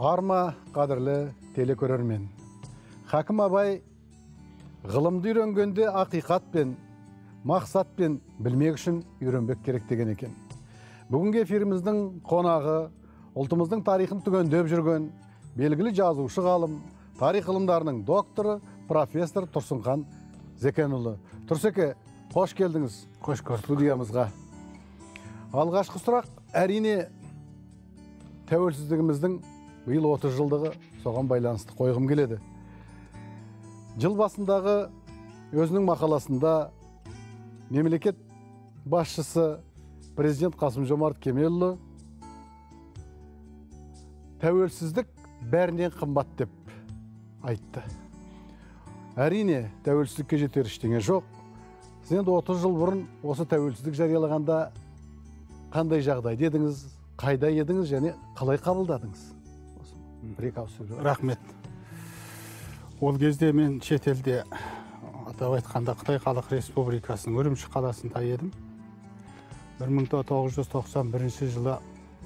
Арма қадірлі телекөрермен. Хакім Абай ғылымды үйренгенде ақиқатпен, мақсатпен білмек үшін үйренбек керек деген екен. Бүгінгі эфиріміздің қонағы ұлтымыздың тарихын түгендеп жүрген белгілі жазушы ғалым, тарих ғылымдарының докторы, профессор Тұрсынхан Зекенұлы. Тұрсеке, қош келдіңіз. Қош көрдік. Студиямызға. Алғашқы сұрақ әрине тәуелсіздігіміздің биыл 30 жылдығы, соған байланысты қойғым келеді. Жыл басындағы өзінің мақаласында мемлекет басшысы президент Қасым-Жомарт Кемелұлы тәуелсіздік бәрінен қымбат деп айтты. Әрине, тәуелсіздікке жетер ештеңе жоқ. Сіз енді 30 жыл бұрын осы тәуелсіздік жариялағанда қандай жағдай дедіңіз, қайда едіңіз және қалай қабылдадыңыз? Рахмет. Ол кезде мен шетелде, атап айтқанда Қытай Халық Республикасының Үрімші қаласында едім. 1991 жылы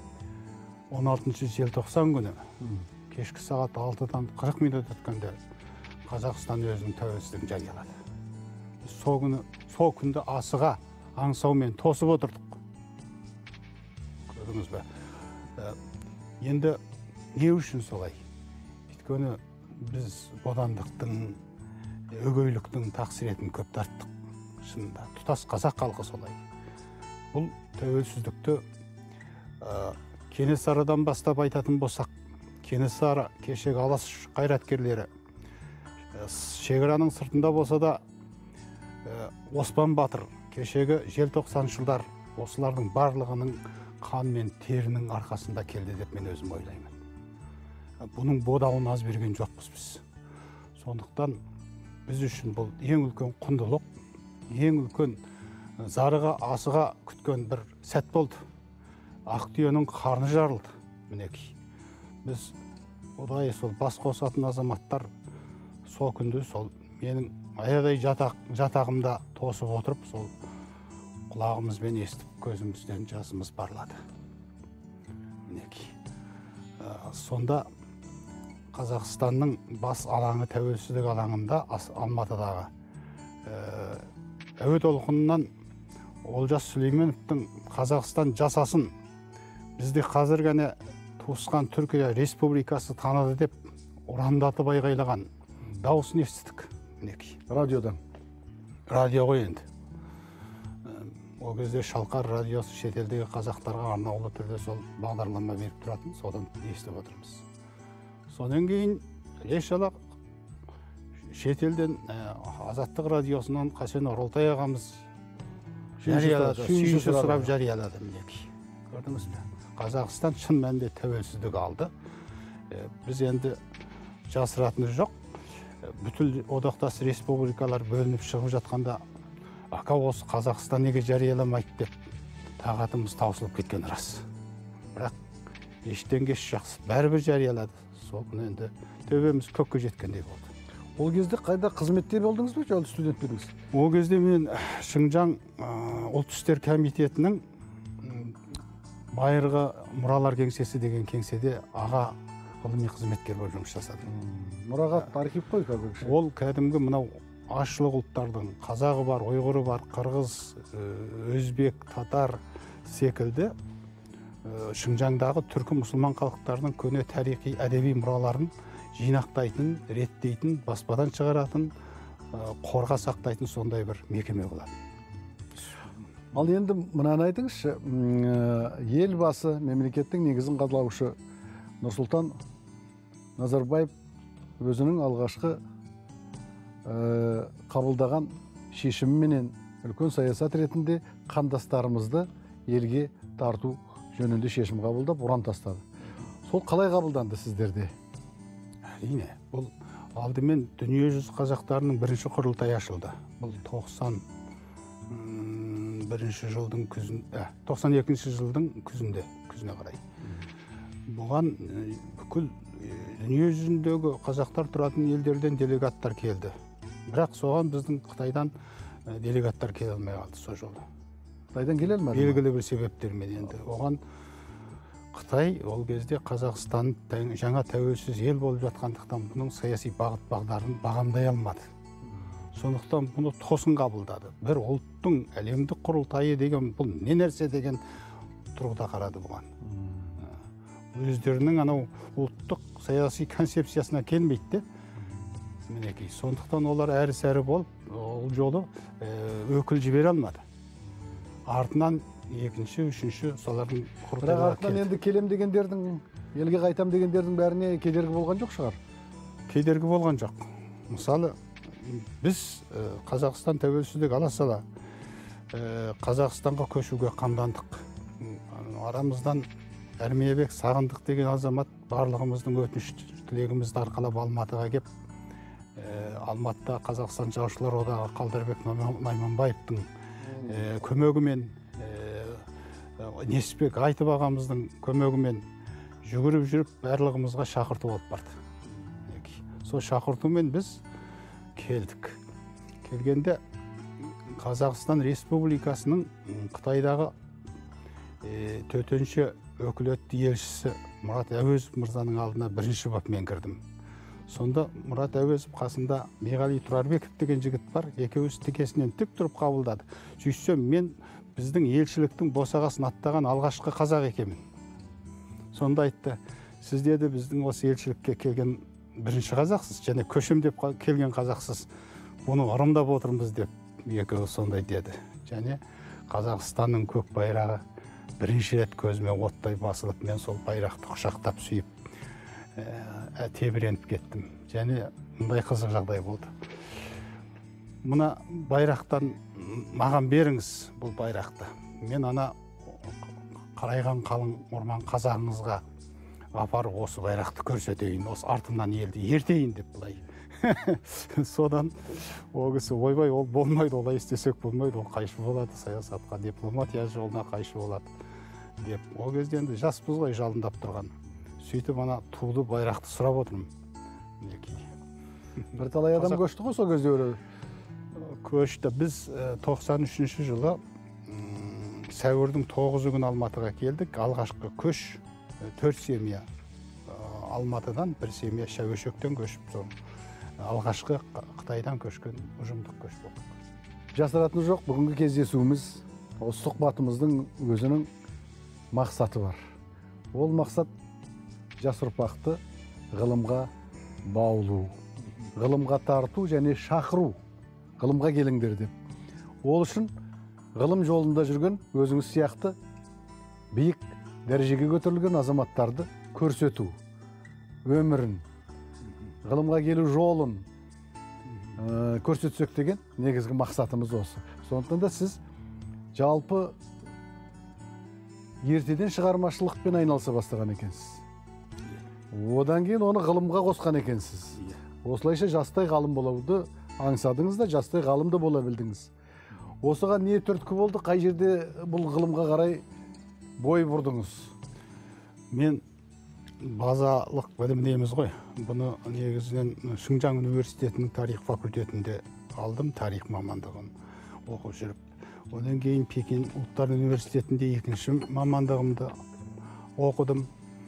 16 желтоқсан күні кешкі сағат 6-дан 40 минут өткенде Қазақстан өзінің тәуелсіздігін жариялады. Сол күнді асыға аңсаумен тосып отырдық. Көрдіңіз бе? Енді не үшін солай? Өйткені біз бодандықтың, өгейліктің тақсіретін көп тарттық. Шынында тұтас қазақ халқы солай. Бұл тәуелсіздікті Кенесарыдан бастап айтатын болсақ, Кенесары кешегі алаш қайраткерлері шекараның сыртында болса да, Оспан Батыр кешегі желтоқсаншылдар осылардың барлығының қан мен терінің арқасында келді деп мен өзім ойлаймын. Бұның бодауын аз берген жоқпыз біз. Сондықтан біз үшін бұл ең үлкен құндылық, ең үлкен зарыға, асыға күткен бір сәт болды. Ақ түйенің қарны жарылды. Мінекей. Біз ұдайы сол бас қосатын азаматтар сол күнді сол менің аядай жатағымда тосып отырып, сол құлағымызбен естіп, көзімізден жасымыз барлады. Мінекей. Сонда Қазақстанның бас алаңы тәуелсіздік алаңында Алматыдағы әуе толқынынан Олжас Сүлейменовтің Қазақстан жасасын, бізде қазір ғана туысқан Түркия Республикасы таныды деп ұрандатып айғайлаған дауысын естідік. Мінекей. Радиодан. Радио ғой енді. Ол кезде Шалқар радиосы шетелдегі қазақтарға арнаулы түрде сол бағдарлама беріп тұратын, содан естіп отырмыз. Сонан кейін еш-жала шетелден Азаттық радиосынан Қасен Оралтай ағамыз сүйінші сұрап жариялады. Мінекей. Көрдіңіз бе? Қазақстан шын мәнінде тәуелсіздік алды. Біз енді жасыратыны жоқ. Бүткіл одақтас республикалар бөлініп шығып жатқанда, ака осы Қазақстан неге жарияламайды деп тағатымыз таусылып кеткен рас. Бірақ ештен кеш жақсы, бәрібір жариялады. Сол күні енді төбеміз көкке жеткендей болды. Ол кезде қайда қызметте болдыңыз ба, жолды студент бердіңіз? Ол кезде мен Шыңжаң ұлт істер комитетінің Байырғы мұралар кеңсесі деген кеңседе аға ғылыми қызметкер болып жұмыс жасадым. Мұрағат архив қой қазір. Ол кәдімгі мынау ашылық ұлттардың қазағы бар, ұйғыры бар, қырғыз, өзбек, татар секілді Шыңжаңдағы түркі мұсылман халықтарының көне тарихи әдеби мұраларын жинақтайтын, реттейтін, баспадан шығаратын, қорға сақтайтын сондай бір мекеме болады. Ал енді мынаны айтыңызшы, елбасы мемлекеттің негізін қалаушы Нұрсұлтан Назарбаев өзінің алғашқы қабылдаған шешіміменен үлкен саясат ретінде қандастарымызды елге тарту жөнінде шешім қабылдап, ұран тастады. Сол қалай қабылданды сіздерде? Әрине, бұл алдымен дүниежүзі қазақтарының бірінші құрылтайы ашылды. Бұл 92 жылдың күзіне қарай. Бұған бүкіл дүние жүзіндегі қазақтар тұратын елдерден делегаттар келді. Бірақ соған біздің Қытайдан делегаттар келе алмай қалды сол жолы. Қытайдан келе алмады? Белгілі бір себептермен енді. Оған Қытай ол кезде Қазақстан жаңа тәуелсіз ел болып жатқандықтан бұның саяси бағыт бағдарын бағамдай алмады. Сондықтан бұны тосын қабылдады. Бір ұлттың әлемдік құрылтайы деген бұл не нәрсе деген тұрғыда қарады бұған. Өздерінің анау ұлттық саяси концепциясына келмейді. Мінекей, сондықтан олар әрі-сәрі болып, ол жолы өкіл жібере алмады. Артынан екінші, үшінші солардың құрылтайға артынан енді келем дегендердің, елге қайтам дегендердің бәріне кедергі болған жоқ шығар? Кедергі болған жоқ. Мысалы, біз Қазақстан тәуелсіздік ала сала Қазақстанға көшуге қамдандық. Арамыздан Әрмиебек Сағындық деген азамат барлығымыздың өтініш тілегімізді арқалап Алматыға кеп, Алматыда Қазақстан Жазушылар одағы Қалдарбек Найманбаевтың көмегімен, Несіпбек Айтып ағамыздың көмегімен жүгіріп жүріп барлығымызға шақырту алып барды. Сол шақыртумен біз келдік. Келгенде Қазақстан Республикасының Қытайдағы төтенше өкілетті елшісі Мұрат Әуезов мырзаның алдына бірінші боп мен кірдім. Сонда Мұрат Әуезов қасында Меғали Тұрарбеков деген жігіт бар, екеуі тікесінен тік тұрып қабылдады. Сөйтсем мен біздің елшіліктің босағасын аттаған алғашқы қазақ екенмін. Сонда айтты, сіз деді біздің осы елшілікке келген бірінші қазақсыз, және көшім деп келген қазақсыз. Бұны ырымдап отырмыз деп екеуі сондай деді. Және Қазақстанның көк байрағы бірінші рет көзіме оттай басылып, мен сол байрақты құшақтап сүйіп тебіреніп кеттім. Және мұндай қызық жағдай болды. Мына байрақтан маған беріңіз бұл байрақты. Мен ана қарайған қалың орман қазағыңызға апарып осы байрақты көрсетейін, осы артымнан елді ертейін деп былай. Содан ол кісі ойбай, ол болмайды, олай істесек болмайды, ол қайшы болады, саясатқа, дипломатия жолына қайшы болады деп. Ол кезде енді жаспыз ғой, жалындап тұрған. Сөйтіп ана туды байрақты сұрап отырмын. Бірталай адам көшті ғой сол кезде? Көшті. Біз 93 жылы сәуірдің 9 күн Алматыға келдік. Алғашқы көш 4 семья Алматыдан, бір семья Шәуешектен көшіп, алғашқы Қытайдан көшкен ұжымдық көш болды. Жасыратыны жоқ, бүгінгі кездесуіміз, осы сұхбатымыздың өзінің мақсаты бар. Ол мақсат жас ұрпақты ғылымға баулу, ғылымға тарту және шақыру, ғылымға келіңдер деп. Ол үшін ғылым жолында жүрген өзіңіз сияқты биік дәрежеге көтерілген азаматтарды көрсету, өмірін, ғылымға келу жолын көрсетсек деген негізгі мақсатымыз осы. Сондықтан да сіз жалпы ертеден шығармашылықпен айналыса бастаған екенсіз. Одан кейін оны ғылымға қосқан екенсіз. Осылайша жастай ғалым болуды аңсадыңыз да, жастай ғалым да бола білдіңіз. Осыған не түрткі болды, қай жерде бұл ғылымға қарай бой бұрдыңыз? Мен базалық білім дейміз ғой. Бұны негізінен Шыңжаң университетінің тарих факультетінде алдым, тарих мамандығын оқып жүріп. Одан кейін Пекин ұлттар университетінде екінші мамандығымды оқыдым.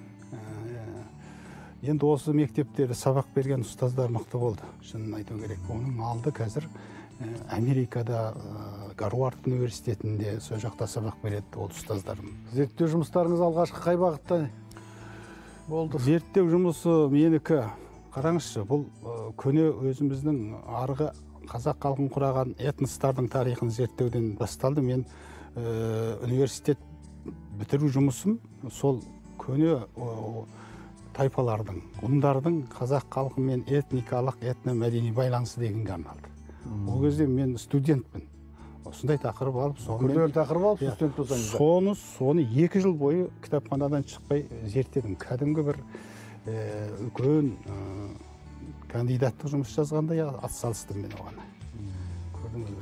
Енді осы мектептерде сабақ берген ұстаздар мықты болды, шынын айту керек. Оның алды қазір Америкада, Гарвард университетінде сол жақта сабақ береді ол ұстаздарым. Зерттеу жұмыстарыңыз алғашқы қай бағытта болды? Зерттеу жұмысы менікі. Қараңызшы, бұл көне өзіміздің арғы қазақ халқын құраған этностардың тарихын зерттеуден басталды. Мен университет бітіру жұмысым сол көне тайпалардың, ғұндардың қазақ халқымен этникалық, этномәдени байланысы дегенге арналды. Ол кезде мен студентпін. Осындай тақырып алып, күрделі тақырып алып, студент болсаңыз. Соны 2 жыл бойы кітапханадан шықпай зерттедім. Кәдімгі бір үлкен кандидаттық жұмыс жазғандай атсалыстым мен оған. Көрдіңіз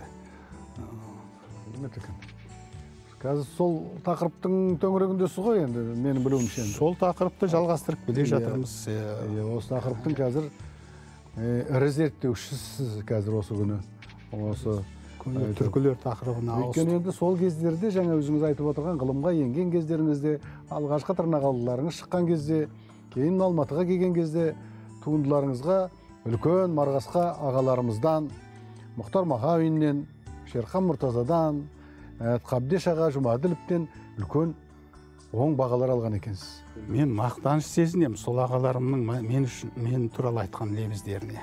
бе? Қазір сол тақырыптың төңірегіндесіз ғой енді, менің білуімше. Сол тақырыпты жалғастырып келе жатырмыз. Осы тақырыптың қазір ірі зерттеушісіз қазір осы күні. Осы көне түркілер тақырыбына өйткені енді сол кездерде жаңа өзіңіз айтып отырған ғылымға енген кездеріңізде, алғашқы тырнақалдыларыңыз шыққан кезде, кейін Алматыға келген кезде туындыларыңызға үлкен Марғасқа ағаларымыздан, Мұхтар Мағауиннен, Шерхан Мұртазадан, Қабдеш аға Жұмаділовтен үлкен оң бағалар алған екенсіз. Мен мақтаныш сезінемін сол ағаларымның мен туралы айтқан лебіздеріне.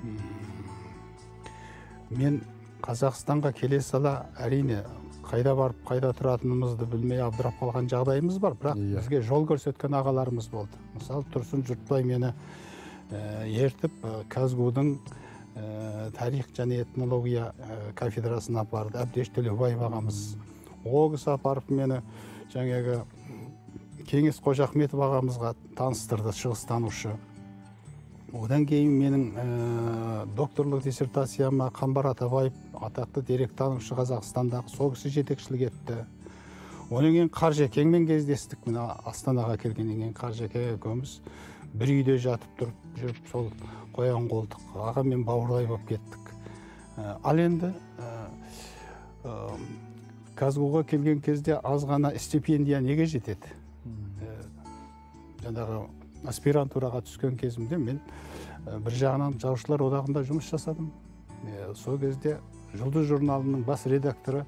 Мен Қазақстанға келе сала әрине қайда барып, қайда тұратынымызды білмей абдырап қалған жағдайымыз бар, бірақ бізге жол көрсеткен ағаларымыз болды. Мысалы, Тұрсын Жұртбай мені ертіп Казгудың тарих және этнология кафедрасына апарды. Әбдеш Төлеубаев ағамыз. Ол кісі апарып мені жаңағы Кеңес Қожахметов ағамызға таныстырды, шығыстанушы. Одан кейін менің докторлық диссертацияма Қамбар Атабаев, атақты деректанушы Қазақстандағы, сол кісі жетекшілік етті. Онан кейін Қаржекеңмен кездестік. Мына Астанаға келгеннен кейін Қаржекең екеуміз бір үйде жатып тұрып жүріп, сол қоян қолдық. Аға мен бауырлай болып кеттік. Ал енді Казгуға келген кезде аз ғана стипендия неге жетеді? Жаңағы аспирантураға түскен кезімде мен бір жағынан жазушылар одағында жұмыс жасадым. Сол кезде Жұлдыз журналының бас редакторы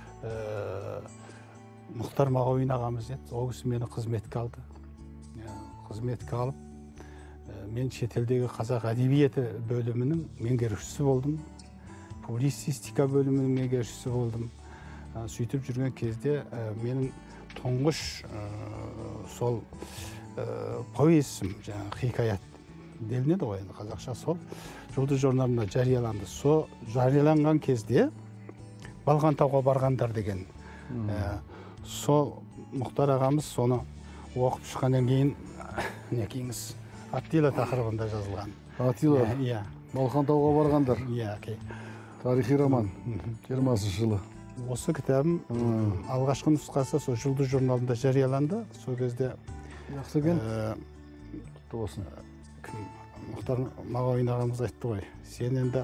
Мұхтар Мағауин ағамыз еді. Ол кісі мені қызметке алды. Қызметке алып, мен шетелдегі қазақ әдебиеті бөлімінің меңгерушісі болдым. Публицистика бөлімінің меңгерушісі болдым. Сөйтіп жүрген кезде менің тұңғыш сол повесім, хикаят делінеді ғой енді қазақша, сол Жұлдыз журналында жарияланды. Сол жарияланған кезде Балғантауға барғандар деген. Сол Мұхтар ағамыз соны оқып шыққаннан кейін некеңіз Аттила тақырыбында жазылған. Аттила? Иә. Балғантауға барғандар? Иә. Тарихи роман, 20-шы жылы. Осы кітабым алғашқы нұсқасы сол Жұлдыз журналында жарияланды. Сол кезде жақсы екен. Тосын. Мұхтар Мағауин ағамыз айтты ғой, сен енді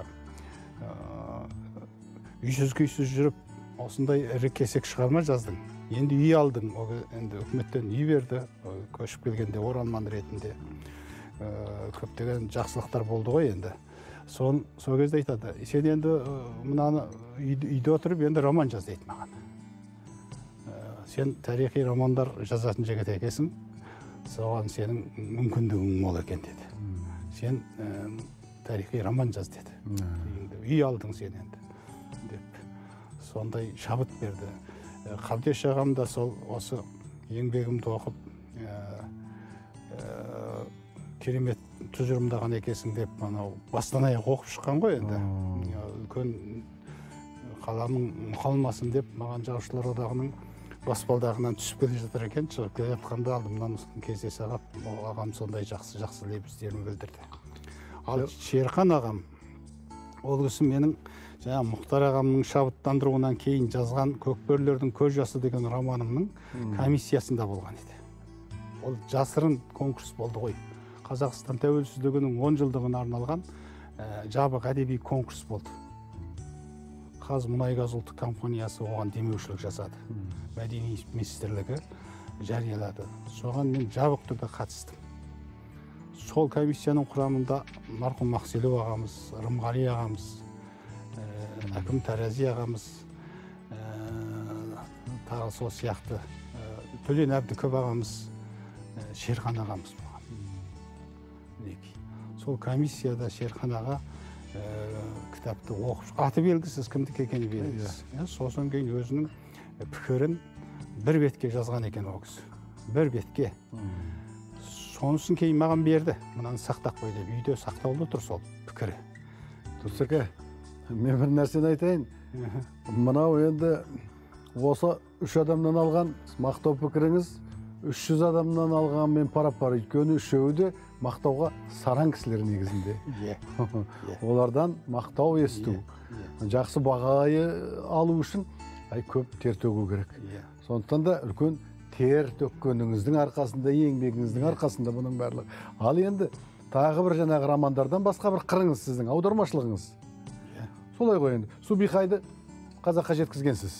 үйсіз-күйсіз жүріп, осындай ірі кесек шығарма жаздың. Енді үй алдың, енді үкіметтен үй берді, көшіп келгенде оралман ретінде көптеген жақсылықтар болды ғой енді. Сол кезде айтады, сен енді мынаны үйде отырып, енді роман жаз дейді маған. Сен тарихи романдар жазатын жігіт екенсің, соған сенің мүмкіндігің мол екен деді. Сен тарихи роман жаз деді. Үй алдың сен енді деп сондай шабыт берді. Қабдеш ағам да сол осы еңбегімді оқып керемет тұжырымдаған екенсің деп бастан аяқ оқып шыққан ғой енді. Үлкен қаламың мұқалмасын деп маған жазушылар одағының баспалдағынан түсіп келе жатыр екен. Шығып келе жатқанда алдымнан кездесе қалып, ағам сондай жақсы лебіздерін білдірді. Ал Шерхан ағам, ол кісі менің Мұхтар ағамның шабыттандыруынан кейін жазған Көкбөрілердің көз жасы деген романымның комиссиясында болған еді. Ол жасырын конкурс болды ғой. Қазақстан тәуелсіздігінің 10 жылдығына арналған жабық әдеби конкурс болды. Қазмұнайгаз ұлттық компаниясы оған демеушілік жасады. Мәдениет министрлігі жариялады. Соған мен жабық түрде қатыстым. Сол комиссияның құрамында марқұм Мақселеу ағамыз, Рымғали ағамыз, әкім Тарази ағамыз, тағы сол сияқты Төлен Әбдіков ағамыз, Шерхан ағамыз болған. Сол комиссияда Шерхан аға кітапты оқып, аты белгісіз, кімдікі екені белгісіз. Сосын кейін өзінің пікірін бір бетке жазған екен ол кісі. Бір бетке. Сонысын кейін маған берді. Мынаны сақтап қой деп, үйде сақтаулы тұр сол пікірі. Тұрсеке, мен бір нәрсені айтайын. Мынау енді осы 3 адамнан алған мақтау пікіріңіз, 300 адамнан алған мен пара-пар. Өйткені үшеуі де мақтауға сараң кісілер негізінде. Олардан мақтау есту, жақсы бағалай алу үшін көп тер төгу керек. Сондықтан да үлкен тер төккеніңіздің арқасында, еңбегіңіздің арқасында бұның барлығы. Ал енді тағы бір жаңағы романдардан басқа бір қырыңыз сіздің, аудармашылығыңыз. Солай ғой енді. Субихайды қазаққа жеткізгенсіз.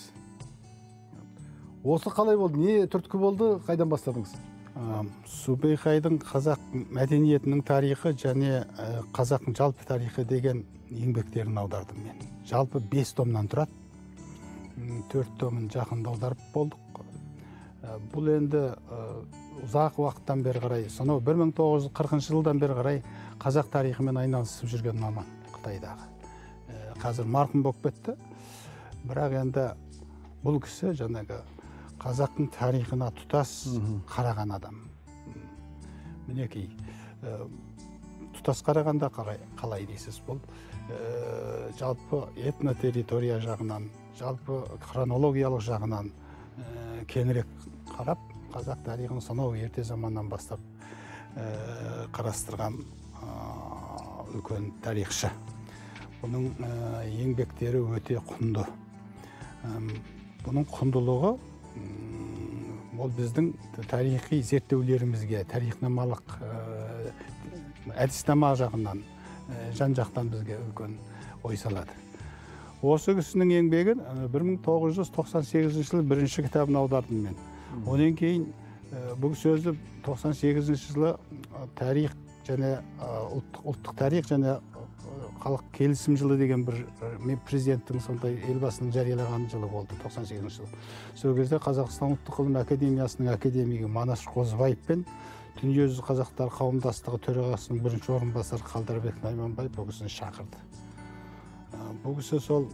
Осы қалай болды? Не түрткі болды? Қайдан бастадыңыз? Субейхайдың қазақ мәдениетінің тарихы және қазақтың жалпы тарихы деген еңбектерін аудардым мен. Жалпы 5 томнан тұрады. 4 томын жақында аударып болдық. Бұл енді ұзақ уақыттан бері қарай, сонау 1940 жылдан бері қарай қазақ тарихымен айналысып жүрген маман Қытайдағы. Қазір марқұм болып кетті. Бірақ енді бұл кісі жаңағы қазақтың тарихына тұтас қараған адам. Мінекей, тұтас қарағанда қалай дейсіз, бұл жалпы этнотерритория жағынан, жалпы хронологиялық жағынан кеңірек қарап, қазақ тарихын сонау ерте заманнан бастап қарастырған үлкен тарихшы. Бұның еңбектері өте құнды. Бұның құндылығы ол біздің тарихи зерттеулерімізге, тарихнамалық әдіснама жағынан, жан-жақтан бізге үлкен ой салады. Осы кісінің еңбегін 1998 жылы бірінші кітабын аудардым мен. Онан кейін бұл сөзі 98 жылы тарих және ұлттық тарих және халық келісім жылы деген бір президенттің сондай елбасының жариялаған жылы болды 98 жылы. Сол кезде Қазақстан ұлттық ғылым академиясының академигі Манаш Қозыбаев пен Дүниежүзі қазақтар қауымдастығы төрағасының бірінші орынбасары Қалдарбек Найманбаев бұл кісіні шақырды. Бұл кісі сол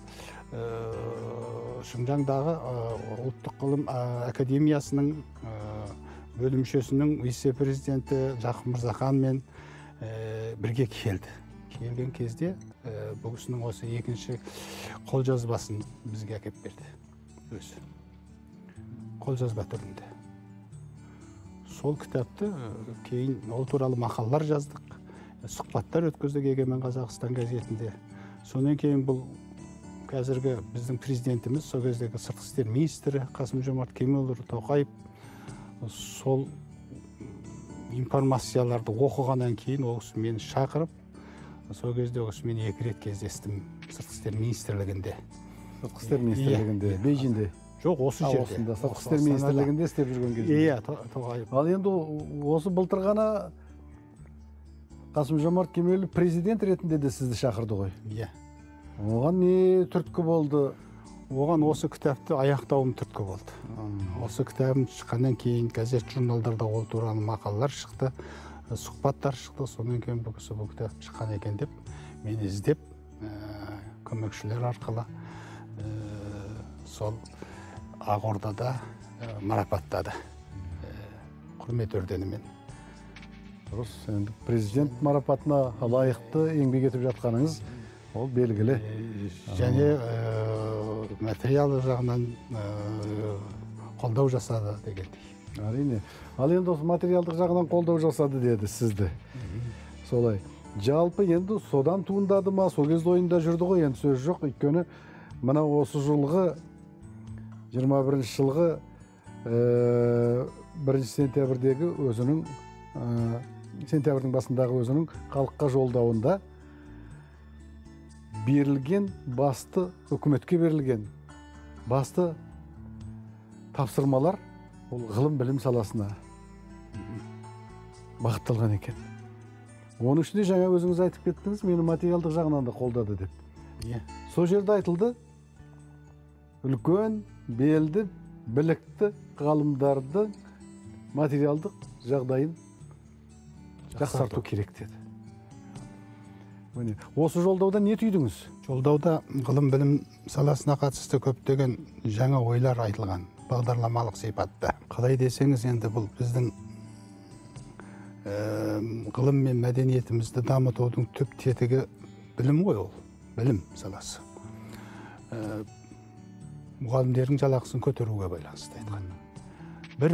Шыңжаңдағы ұлттық ғылым академиясының бөлімшесінің вице-президенті Жақып Мырзахан мен бірге келді. Келген кезде бұл кісінің осы екінші қолжазбасын бізге әкеп берді. Өзі. Қолжазба түрінде. Сол кітапты кейін ол туралы мақалалар жаздық. Сұхбаттар өткіздік Егемен Қазақстан газетінде. Сонан кейін бұл қазіргі біздің президентіміз, сол кездегі сыртқы істер министрі Қасым-Жомарт Кемелұлы Тоқаев сол информацияларды оқығаннан кейін ол кісі мені шақырып, сол кезде ол кісімен 2 рет кездестім сыртқы істер министрлігінде. Сыртқы істер министрлігінде, Бейжіңде? Жоқ, осы жерде. Сыртқы істер министрлігінде істеп жүрген кезде. Иә, Тоқаев. Ал енді осы былтыр ғана Қасым-Жомарт Кемелұлы президент ретінде де сізді шақырды ғой. Иә. Оған не түрткі болды? Оған осы кітапты аяқтауым түрткі болды. Осы кітабым шыққаннан кейін газет журналдарда ол туралы мақалалар шықты, сұхбаттар шықты. Сонан кейін бұл кісі бұл кітап шыққан екен деп мені іздеп, көмекшілер арқылы сол Ақордада марапаттады. Құрмет орденімен. Дұрыс, енді президент марапатына лайықты еңбек етіп жатқаныңыз ол белгілі. Және материалы жағынан қолдау жасады дегендей. Әрине. Ал енді осы материалдық жағынан қолдау жасады деді сізді. Солай. Жалпы енді содан туындады ма, сол кезде ойында жүрді ғой, енді сөз жоқ. Өйткені мына осы жылғы 21 жылғы 1 сентябрьдегі өзінің сентябрьдің басындағы өзінің халыққа жолдауында берілген басты, үкіметке берілген басты тапсырмалар ол ғылым білім саласына бағытталған екен. Оның ішінде жаңа өзіңіз айтып кеттіңіз, мені материалдық жағынан да қолдады деп. Сол жерде айтылды, үлкен, белді, білікті ғалымдарды материалдық жағдайын жақсарту керек деді. Осы жолдауда не түйдіңіз? Жолдауда ғылым білім саласына қатысты көптеген жаңа ойлар айтылған, бағдарламалық сипатта. Қалай десеңіз, енді бұл біздің ғылым мен мәдениетімізді дамытудың түп тетігі білім ғой, ол білім саласы. Мұғалімдердің жалақысын көтеруге байланысты айтқан. 1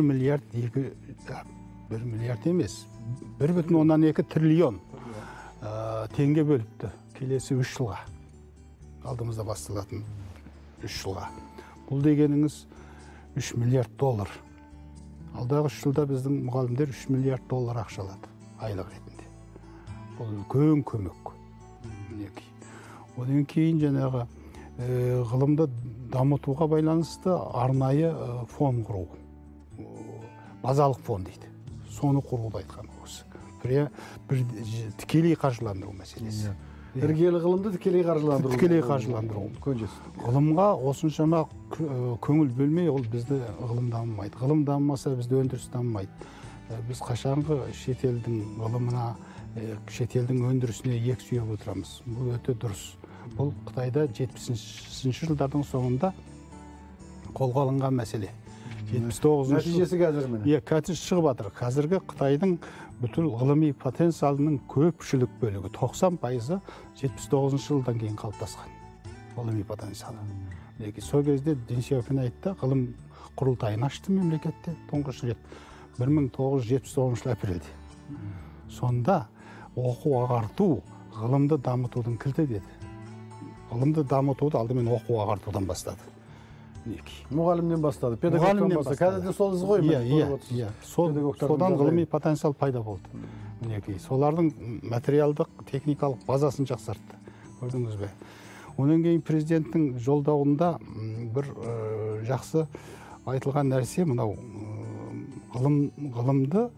миллиард емес, 1,2 триллион теңге бөліпті келесі 3 жылға. Алдымызда басталатын 3 жылға. Бұл дегеніңіз 3 миллиард доллар. Алдағы 3 жылда біздің мұғалімдер 3 миллиард доллар ақша алады айлық ретінде. Бұл үлкен көмек. Одан кейін жаңағы ғылымды дамытуға байланысты арнайы фон құру, базалық фон дейді. Соны құруды айтқан осы. Бір тікелей қаржыландыру мәселесі. Іргелі ғылымды тікелей қаржыландыру. Тікелей қаржыландыру. Ғылымға осыншама көңіл бөлмей, ол бізді ғылым дамымайды. Ғылым дамымаса бізді өндіріс дамымайды. Біз қашанғы шетелдің ғылымына, шетелдің өндірісіне ек сүйеп отырамыз. Бұл өте дұрыс. Бұл Қытайда 70-ші жылдардың соңында қолға алынған мәселе. 79-ші нәтижесі қазір міне. Қазір шығып жатыр. Қазіргі Қытайдың бүткіл ғылыми потенциалының көпшілік бөлігі 90% 79-ші жылдан кейін қалыптасқан ғылыми потенциалы. Сол кезде Дэн Сяопин айтты, ғылым құрылтайын ашты мемлекетте тұңғыш рет 1979 жылы апрельде. Сонда оқу ағарту ғылымды дамытудың кілті деді. Ғылымды дамытуды алдымен оқу ағартудан бастады. Мұғалімнен бастады, педагогтан бастады. Қазірде сол із ғой ме? Содан ғылыми потенциал пайда болды. Солардың материалдық, техникалық базасын жақсартты. Көрдіңіз бе? Онан кейін президенттің жолдауында бір жақсы айтылған нәрсе мынау ғылымды,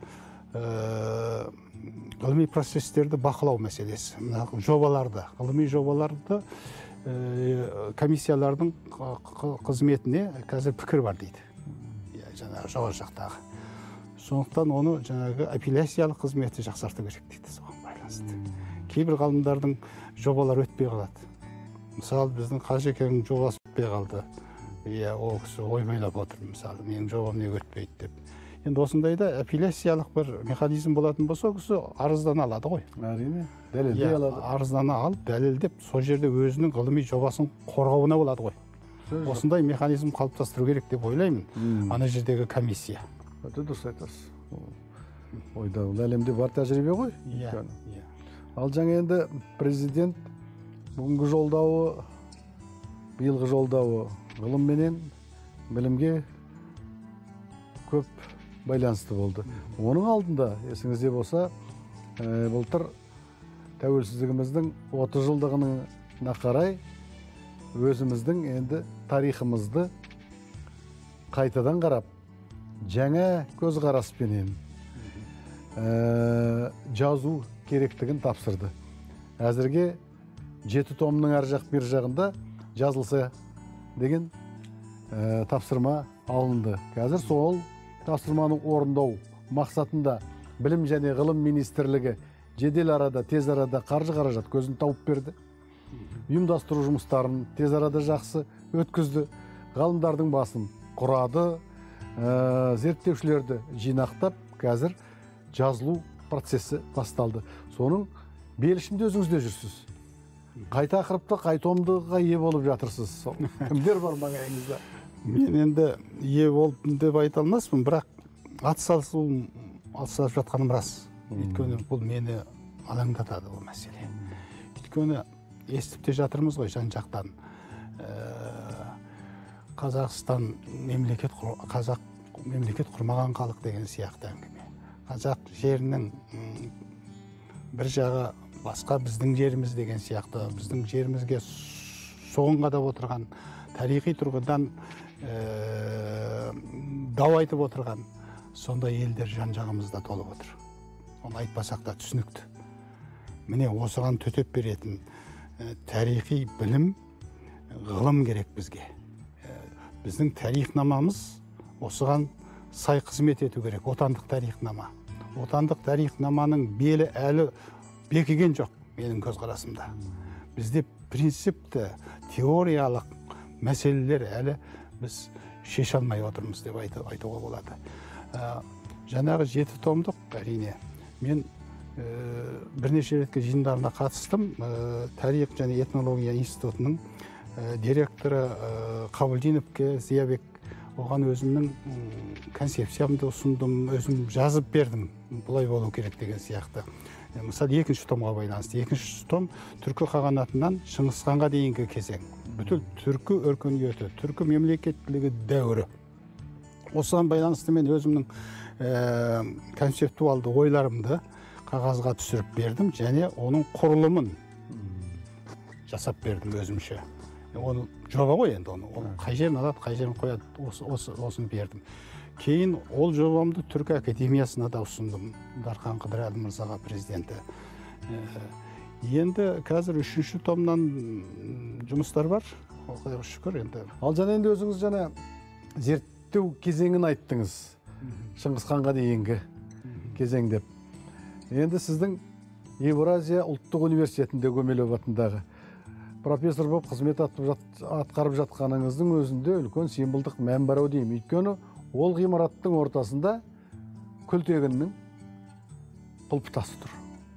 ғылыми процестерді бақылау мәселесі. Жобаларды, ғылыми жобаларды комиссиялардың қызметіне қазір пікір бар дейді. Жаңағы жоғары жақтағы. Сондықтан оны жаңағы апелляциялық қызметті жақсарту керек дейді, соған байланысты. Кейбір ғалымдардың жобалар өтпей қалады. Мысалы, біздің Қажекеңнің жобасы өтпей қалды. Ол кісі ойбайлап отыр, мысалы, менің жобам неге өтпейді деп. Енді осындайда апелляциялық бір механизм болатын болса, ол кісі арыздана алады ғой. Әрине, дәлелдей алады. Арыздана алып, дәлелдеп, сол жерде өзінің ғылыми жобасын қорғауына болады ғой. Осындай механизм қалыптастыру керек деп ойлаймын, ана жердегі комиссия. Өте дұрыс айтасыз. Ойда, ол әлемде бар тәжірибе ғой. Ал жаңа енді президент бүгінгі жолдауы, биылғы жолдауы ғылым менен білімге көп байланысты болды. Оның алдында, есіңізде болса, былтыр тәуелсіздігіміздің 30 жылдығына қарай өзіміздің енді тарихымызды қайтадан қарап, жаңа көзқараспенен жазу керектігін тапсырды. Әзірге 7 томның ар жақ бер жағында жазылса деген тапсырма алынды. Қазір сол тапсырманы орындау мақсатында Білім және ғылым министрлігі жедел арада, тез арада қаржы қаражат көзін тауып берді. Ұйымдастыру жұмыстарын тез арада жақсы өткізді. Ғалымдардың басын құрады, зерттеушілерді жинақтап, қазір жазылу процесі басталды. Соның белішінде өзіңізде жүрсіз. Қай тақырыпта, қай томдыға ие болып жатырсыз? Кімдер бар маңайыңызда? Мен енді ие болдым деп айта алмаспын, бірақ атсалысып жатқаным рас. Өйткені бұл мені алаңдатады бұл мәселе. Өйткені естіп те жатырмыз ғой жан-жақтан. Қазақстан мемлекет құрмаған халық деген сияқты әңгіме. Қазақ жерінің бір жағы басқа біздің жеріміз деген сияқты, біздің жерімізге соғын қадап отырған, тарихи тұрғыдан дау айтып отырған сондай елдер жан-жағымызда толып отыр. Оны айтпасақ та түсінікті. Міне осыған төтеп беретін тарихи білім, ғылым керек бізге. Біздің тарихнамамыз осыған сай қызмет ету керек, отандық тарихнама. Отандық тарихнаманың белі әлі бекіген жоқ менің көзқарасымда. Бізде принципті, теориялық мәселелер әлі біз шеше алмай отырмыз деп айтуға болады. Жаңағы 7 томдық, әрине, мен бірнеше ретке жиындарына қатыстым. Тарих және этнология институтының директоры Қабылдиновке, Зиябек, оған өзімнің концепциямды ұсындым, өзім жазып бердім, бұлай болу керек деген сияқты. Мысалы, 2-ші томға байланысты. 2-ші том түркі қағанатынан Шыңғысханға дейінгі кезең. Бүтіл түркі өркениеті, түркі мемлекеттілігі дәуірі. Осыған байланысты мен өзімнің концептуалды ойларымды қағазға түсіріп бердім, және оның құрылымын жасап бердім өзімше. Оны жоба ғой енді, оны қай жерін алады, қай жерін қояды, осыны бердім. Кейін ол жобамды Түркі Академиясына да ұсындым, Дархан Қыдырәлі мырзаға, президенті. Енді қазір 3-ші томнан жұмыстар бар, Құдайға шүкір енді. Ал жаңа енді өзіңіз жаңа зерттеу кезеңін айттыңыз, Шыңғысханға дейінгі кезең деп. Енді сіздің Евразия ұлттық университетінде Гумилев атындағы профессор болып қызмет атқарып жатқаныңыздың өзінде үлкен символдық мән бар ау деймін. Өйткені ол ғимараттың ортасында күлтегіннің құлпытасы тұр.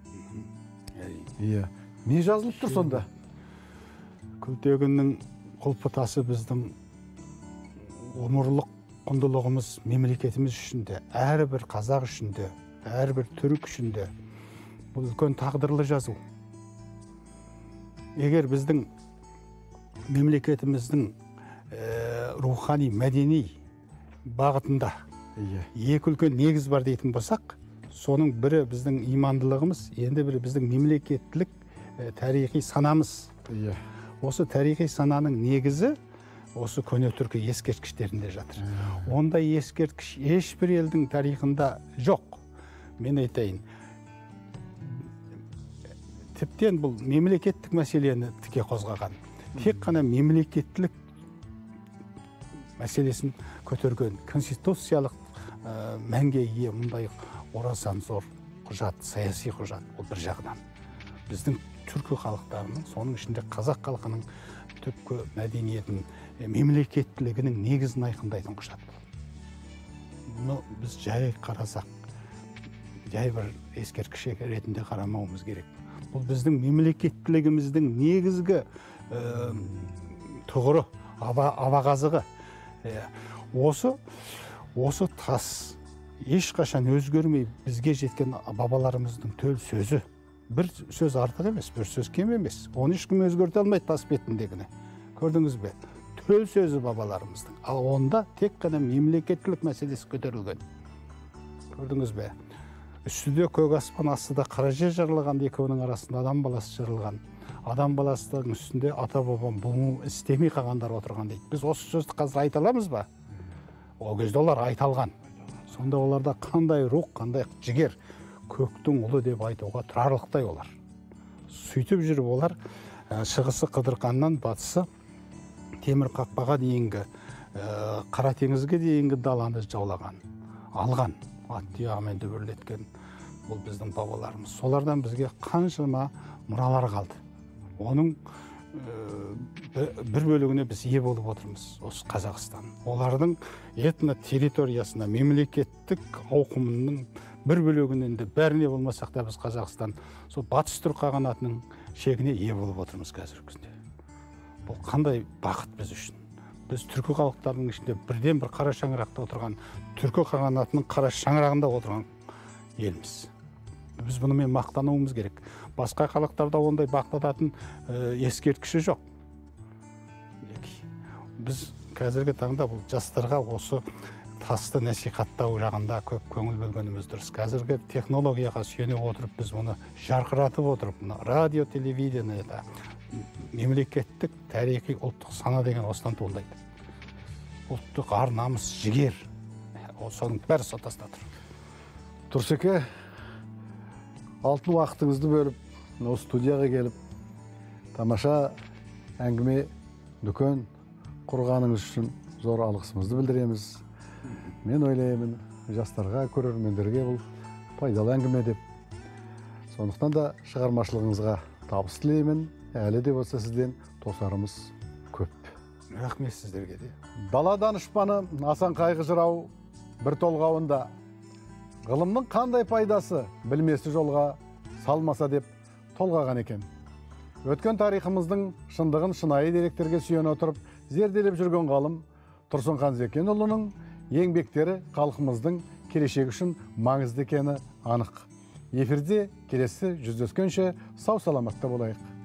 Иә. Не жазылып тұр сонда? Күлтегіннің құлпытасы біздің ғұмырлық құндылығымыз, мемлекетіміз үшін де, әрбір қазақ үшін де, әрбір түрік үшін де бұл үлкен тағдырлы жазу. Егер біздің мемлекетіміздің рухани, мәдени бағытында екі үлкен негіз бар дейтін болсақ, соның бірі біздің имандылығымыз, енді бірі біздің мемлекеттілік тарихи санамыз. Осы тарихи сананың негізі осы көне түркі ескерткіштерінде жатыр. Ондай ескерткіш ешбір елдің тарихында жоқ. Мен айтайын, тіптен бұл мемлекеттік мәселені тіке қозғаған. Тек қана мемлекеттілік мәселесін көтерген конституциялық мәнге ие мұндай орасан зор құжат, саяси құжат, ол бір жағынан. Біздің түркі халықтарының, соның ішінде қазақ халқының түпкі мәдениетін, мемлекеттілігінің негізін айқындайтын құжат. Бұны біз жай қарасақ, жай бір ескерткіш ретінде қарамауымыз керек. Бұл біздің мемлекеттілігіміздің негізгі тұғыры, абағазығы. Осы тас ешқашан өзгермей бізге жеткен бабаларымыздың төл сөзі. Бір сөз артық емес, бір сөз кем емес. Оны ешкім өзгерте алмайды тас бетіндегіні. Көрдіңіз бе? Төл сөзі бабаларымыздың. Ал онда тек қана мемлекеттілік мәселесі көтерілген. Көрдіңіз бе? Үстіде көк аспан, астыда қара жер жарылған, екеуінің арасында адам баласы жарылған. Адам баласының үстінде ата бабам бұл істемей қалғандар отырған дейді. Біз осы сөзді қазір айта аламыз ба? Ол кезде олар айта алған. Сонда оларда қандай рух, қандай жігер, көктің ұлы деп айтуға тұрарлықтай олар. Сөйтіп жүріп олар шығысы Қыдырханнан батысы Темір қақпаға дейінгі, Қара теңізге дейінгі даланы жаулаған, алған, ат тұяғымен дүбірлеткен бұл біздің бабаларымыз. Солардан бізге қаншама мұралар қалды. Оның бір бөлігіне біз ие болып отырмыз, осы Қазақстан. Олардың этно территориясына, мемлекеттік ауқымының бір бөлігінен де бәріне болмасақ та біз Қазақстан сол батыс түрік қағанатының шегіне ие болып отырмыз қазіргі күнде. Бұл қандай бақыт біз үшін. Біз түркі халықтарының ішінде бірден бір қара шаңырақта отырған, түркі қағанатының қара шаңырағында отырған елміз. Біз бұнымен мақтануымыз керек. Басқа халықтарда ондай мақтанатын ескерткіші жоқ. Біз қазіргі таңда бұл жастарға осы тасты насихаттау жағында көп көңіл бөлгеніміз дұрыс. Қазіргі технологияға сүйене отырып, біз мұны жарқыратып отырып, радио, телевидениеда мемлекеттік, тарихи, ұлттық сана деген осыдан туындайды. Ұлттық ар, намыс, жігер, соның бәрі сотасында тұр. Тұрсеке, алтын уақытыңызды бөліп, осы студияға келіп, тамаша әңгіме, дүкен құрғаныңыз үшін зор алғысымызды білдіреміз. Мен ойлаймын, жастарға, көрермендерге бұл пайдалы әңгіме деп. Сондықтан да шығармашылығыңызға табыс тілеймін. Әлі де болса сізден тосарымыз көп. Рахмет сіздерге де. Дала данышпаны Асан Қайғы жырау бір толғауында ғылымның қандай пайдасы білмесі жолға салмаса деп толғаған екен. Өткен тарихымыздың шындығын шынайы деректерге сүйене отырып зерделеп жүрген ғалым Тұрсынхан Зекенұлының еңбектері халқымыздың келешегі үшін маңызды екені анық. Эфирде келесі жүздескенше сау саламатта болайық.